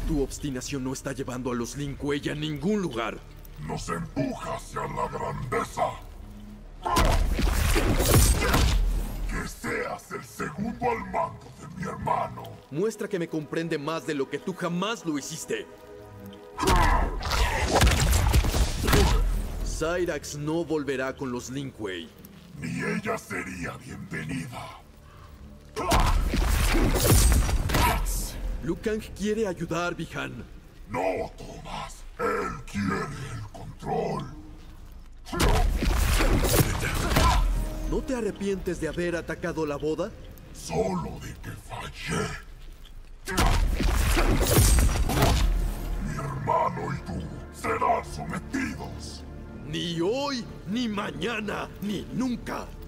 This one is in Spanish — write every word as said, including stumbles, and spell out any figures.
Tu obstinación no está llevando a los Lin Kuei a ningún lugar. Nos empuja hacia la grandeza. Que seas el segundo al mando de mi hermano. Muestra que me comprende más de lo que tú jamás lo hiciste. Cyrax no volverá con los Lin Kuei. Ni ella sería bienvenida. Liu Kang quiere ayudar, Bi-Han. No, Thomas. Él quiere el control. ¿No te arrepientes de haber atacado la boda? Solo de que fallé. Mi hermano y tú serán sometidos. Ni hoy, ni mañana, ni nunca.